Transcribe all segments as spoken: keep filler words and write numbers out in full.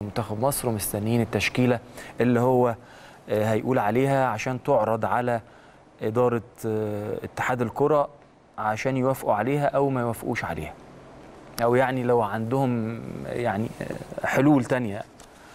منتخب مصر ومستنيين التشكيلة اللي هو هيقول عليها عشان تعرض على إدارة اتحاد الكرة عشان يوافقوا عليها أو ما يوافقوش عليها، أو يعني لو عندهم يعني حلول تانية.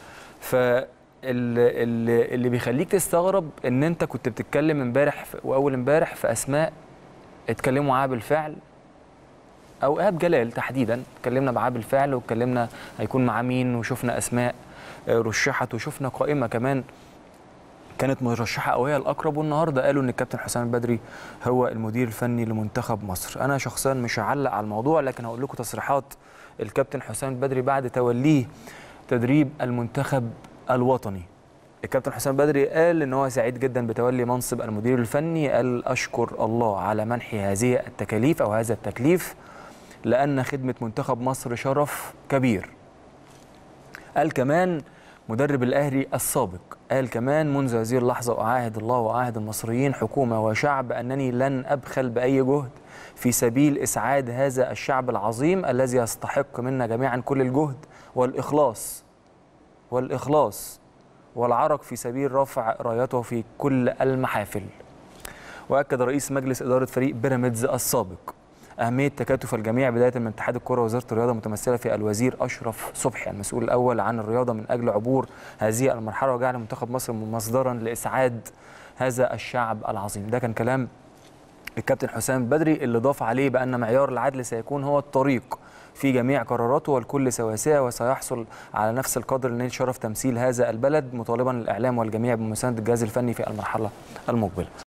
فاللي بيخليك تستغرب إن أنت كنت بتتكلم امبارح وأول امبارح في أسماء اتكلموا معاها بالفعل، أو إيهاب جلال تحديدا اتكلمنا معاه بالفعل واتكلمنا هيكون معاه مين، وشفنا أسماء رشحت وشفنا قائمة كمان كانت مرشحة أو هي الأقرب، والنهارده قالوا إن الكابتن حسام البدري هو المدير الفني لمنتخب مصر. أنا شخصيا مش هعلق على الموضوع، لكن هقول لكم تصريحات الكابتن حسام البدري بعد توليه تدريب المنتخب الوطني. الكابتن حسام البدري قال إن هو سعيد جدا بتولي منصب المدير الفني، قال أشكر الله على منح هذه التكاليف أو هذا التكليف لأن خدمة منتخب مصر شرف كبير. قال كمان مدرب الأهلي السابق، قال كمان منذ هذه اللحظة أعاهد الله وأعاهد المصريين حكومة وشعب أنني لن أبخل بأي جهد في سبيل إسعاد هذا الشعب العظيم الذي يستحق منا جميعا كل الجهد والإخلاص والإخلاص والعرق في سبيل رفع رايته في كل المحافل. وأكد رئيس مجلس إدارة فريق بيراميدز السابق أهمية تكاتف الجميع بداية من اتحاد الكرة ووزارة الرياضة متمثلة في الوزير أشرف صبحي المسؤول الأول عن الرياضة من أجل عبور هذه المرحلة وجعل منتخب مصر مصدرا لإسعاد هذا الشعب العظيم. ده كان كلام الكابتن حسام البدري اللي ضاف عليه بأن معيار العدل سيكون هو الطريق في جميع قراراته والكل سواسية وسيحصل على نفس القدر لنيل شرف تمثيل هذا البلد، مطالبا الإعلام والجميع بمساندة الجهاز الفني في المرحلة المقبلة.